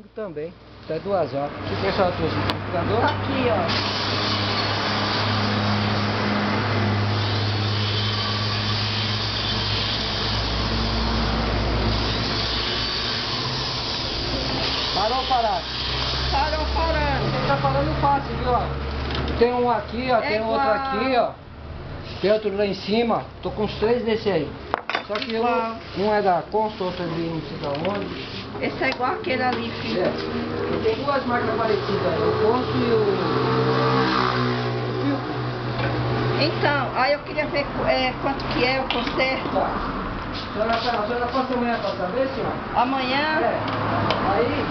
comigo também. Até 2 horas. O que a senhora trouxe? Liquidificador? Tá aqui, ó. Parou ou parado? Parou parando. Você tá falando fácil, viu? Ó? Tem um aqui, ó. Tem outro aqui, ó. Tem outro lá em cima. Tô com uns 3 desse aí. Só que um é da Consta, outro é de não sei da onde. Esse é igual aquele ali, filho. É. E tem 2 marcas parecidas aí, o Consta e o Filco. Então, aí eu queria ver quanto que é o conserto. Tá. A senhora passa amanhã pra saber, senhora? Amanhã. É. Aí.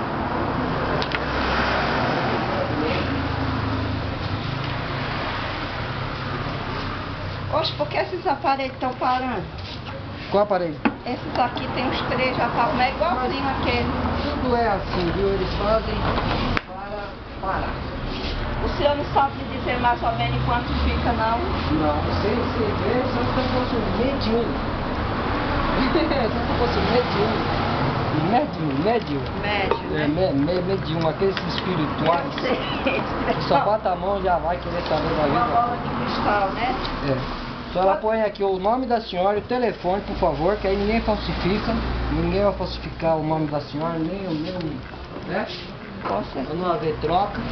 Oxe, por que esses aparelhos estão parando? Qual aparelho? Esses aqui tem uns 3 já estavam, é igualzinho aquele. Tudo é assim, viu? Eles fazem para parar. O senhor não sabe me dizer mais ou menos quanto fica, não? Não, sem ver, só se fosse medium. Se fosse medium, Médio, né? medium, aqueles espirituais. Eu sei. Que só bota a mão já vai querer saber da Uma vida. bola de cristal, né? É. A senhora põe aqui o nome da senhora e o telefone, por favor, que aí ninguém falsifica. Ninguém vai falsificar o nome da senhora, nem o meu, né? Com certeza. Quando não haver troca.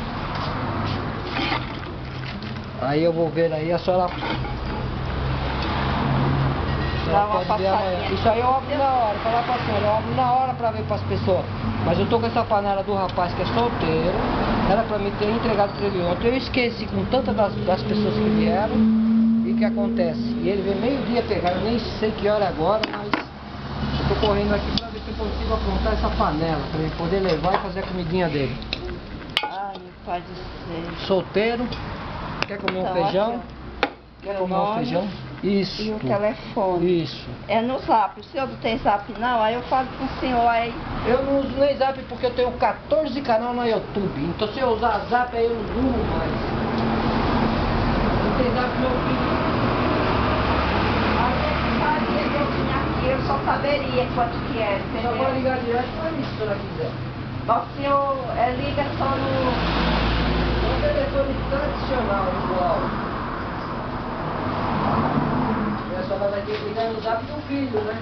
Aí eu vou ver aí, a senhora Dá uma pode ver amanhã. passadinha. Isso aí eu abro na hora, falar pra senhora, eu abro na hora pra ver pras pessoas. Mas eu tô com essa panela do rapaz que é solteiro, era pra me ter entregado pra ele ontem. Eu esqueci com tantas das pessoas que vieram. E o que acontece? E ele veio meio-dia pegar, eu nem sei que hora é agora, mas eu tô correndo aqui pra ver se eu consigo aprontar essa panela, pra ele poder levar e fazer a comidinha dele. Ai, meu pai do céu. Solteiro, quer comer um Então, feijão? aqui, Quer meu comer um nome feijão? Isso. E o telefone. Isso. É no zap. O senhor não tem zap, não? Aí eu falo com o senhor aí. Eu não uso nem zap porque eu tenho 14 canais no YouTube. Então se eu usar zap aí eu não durmo mais. Não tem zap meu filho. Eu só saberia quanto que é, Só pode entendeu? ligar direto pra mim se a senhora quiser. Mas o senhor liga só no... É um telefone tradicional, igual. E a senhora vai ter que ligar no zap do filho, né?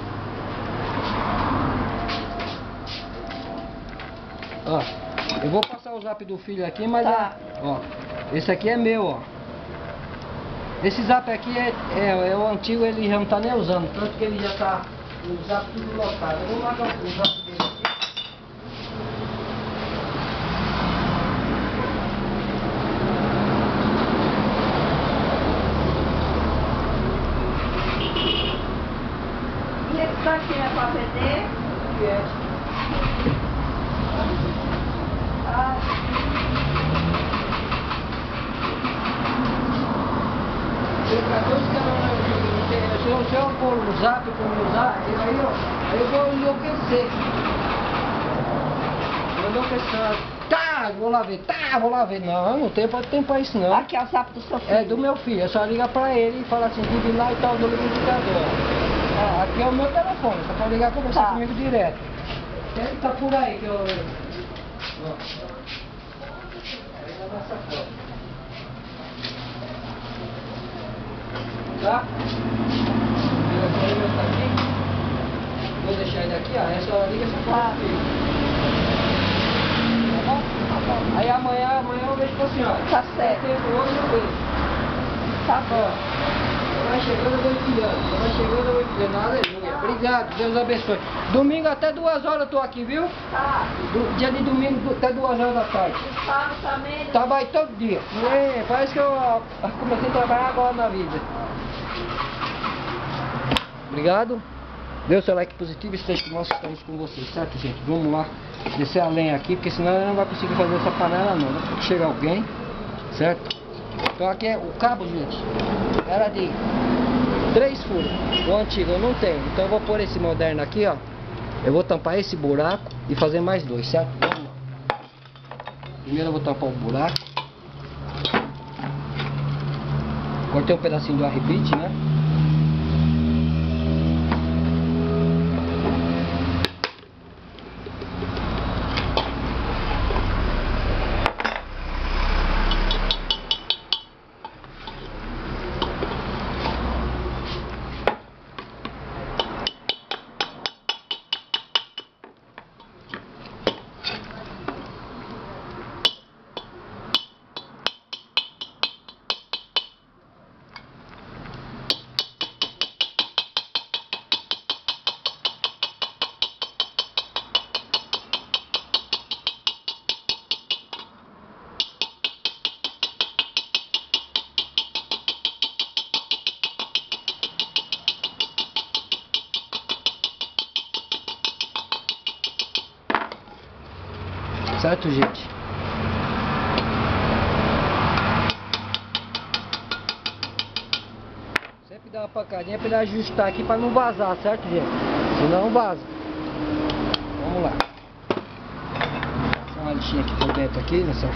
Ó, eu vou passar o zap do filho aqui, mas Tá. ó, esse aqui é meu, ó. Esse zap aqui é o antigo, ele já não tá nem usando, tanto que ele já tá o zap tudo lotado. Eu vou marcar o zap dele aqui. E esse daqui é pra vender? Que é. Ah, Tem 14 canais no YouTube. Se eu pôr no zap, como usar, aí eu vou enlouquecer. Vou enlouquecer. Tá, vou lá ver. Não, não tem tempo pra isso não. aqui é o zap do seu filho. É do meu filho, é só ligar pra ele e falar assim, ligue lá e tal, do liquidificador. Ó, aqui é o meu telefone, você pode ligar e conversar Tá. comigo direto. Ele tá por aí que eu... Ó. Aí na nossa foto. Tá? O telefone meu tá aqui. Vou deixar ele aqui, ó. Aí a senhora liga e você fala comigo. Tá bom? Tá bom. Aí amanhã eu vejo com a senhora. Tá Se certo. tem tempo hoje eu vejo. Tá bom. Vai chegando, eu vou enviando. Vai chegando, eu vou enviando. Aleluia. Obrigado, Deus abençoe. Domingo até 2 horas eu tô aqui, viu? Tá. Dia de domingo até 2 horas da tarde. E sábado também? Trabalho todo dia. Parece que eu comecei a trabalhar agora na vida. Obrigado. Dê o seu like positivo e esteja que nós estamos com vocês, certo, gente? Vamos lá descer a lenha aqui, porque senão eu não vai conseguir fazer essa panela não. Vai ter que chegar alguém, certo? Então aqui é o cabo, gente. Era de 3 furos. O antigo eu não tenho. Então eu vou pôr esse moderno aqui, ó. Eu vou tampar esse buraco e fazer mais 2, certo? Vamos lá. Primeiro eu vou tampar o buraco. Cortei um pedacinho do arrebite, né? certo, gente? Sempre dá uma pancadinha pra ele ajustar aqui pra não vazar, certo, gente? Senão vaza. Vamos lá. Passar uma lixinha aqui por dentro aqui, nessa.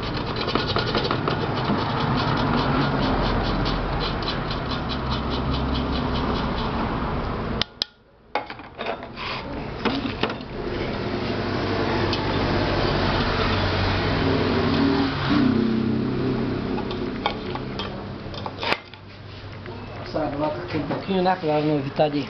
Coloca aqui um pouquinho, né? Pra não evitar de...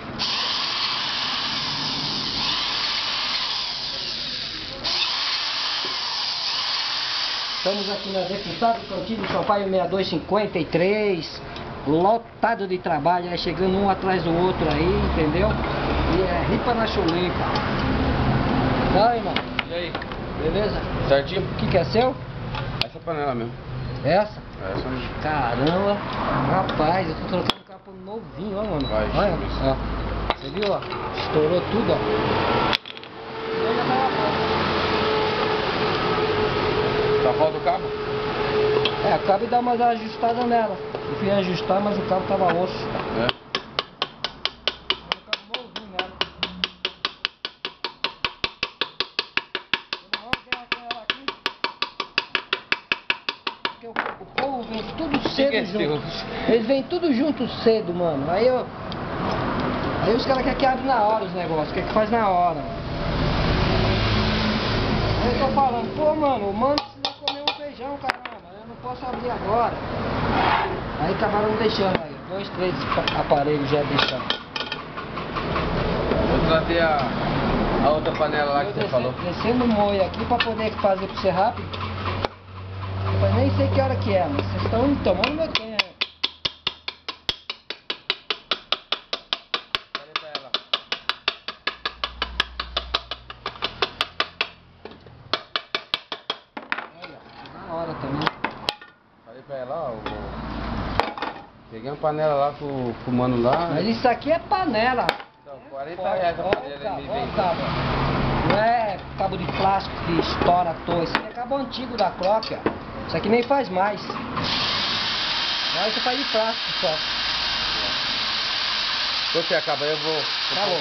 Estamos aqui na deputada Cantinho Sampaio 6253, lotado de trabalho, aí chegando um atrás do outro aí, entendeu? E é ripa na chulipa. Tá, irmão? E aí? Beleza? Certinho? O que é seu? Essa panela mesmo. Essa? Essa mesmo. Caramba, rapaz, eu tô trocando um capô novinho, ó, mano. Vai, olha, isso. ó. Você viu, ó? Estourou tudo, ó. Só falta o cabo? É, o cabo dá umas ajustadas nela. Eu fui ajustar, mas o cabo tava osso. É. Um cabo novinho nela. Porque o povo vem tudo cedo junto. Eles vêm tudo junto cedo, mano. Aí os caras querem que abre na hora os negócios, quer que faz na hora. Aí eu tô falando, pô, mano, o mano precisa comer um feijão, caramba, eu não posso abrir agora. Aí acabaram deixando aí, 2, 3 aparelhos já deixando. Vou trazer a outra panela lá que você falou. Descendo o moio aqui pra poder fazer pra você rápido. Mas nem sei que hora que é, mas vocês estão tomando meu tempo. Falei pra ela. Olha, na hora também. Falei pra ela, ó. Peguei uma panela lá com o mano lá. Mas isso aqui é panela. Então, 40 reais a panela ele me vendeu. Não é cabo de plástico que estoura à toa. Isso aqui é cabo antigo da Croc, ó. Isso aqui nem faz mais. Agora você faz de plástico só. Quando você acaba aí eu vou... Tá bom.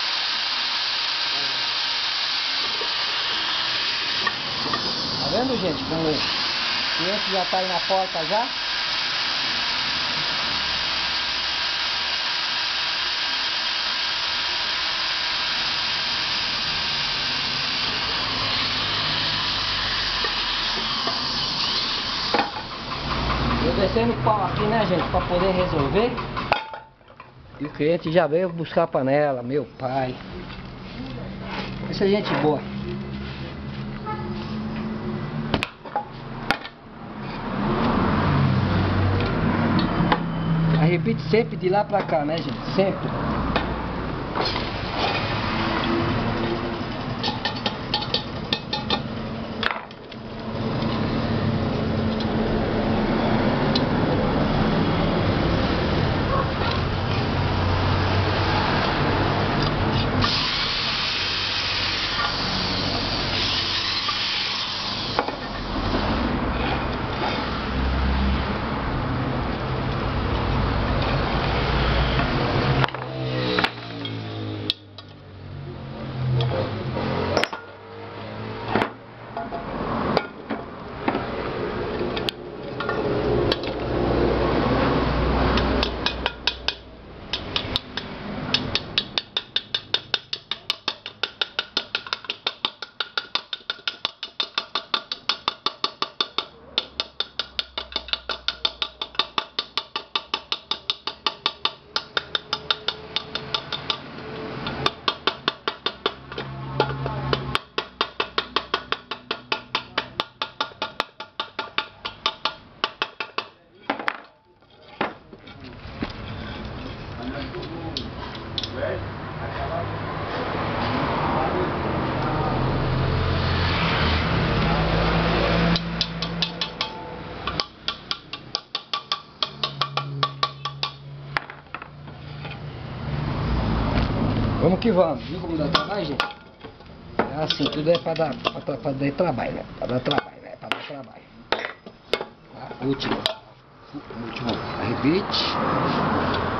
Tá vendo, gente? Como o cliente já tá aí na porta já. Eu descendo o pau aqui, né, gente, pra poder resolver. E o cliente já veio buscar a panela, meu pai. Essa é gente boa. Aí repite sempre de lá pra cá, né, gente? Sempre. Vamos que vamos. Viu como dá trabalho, gente? assim, tudo é pra dar trabalho, né? Pra dar trabalho, né? Pra dar trabalho. Tá? Último rebite.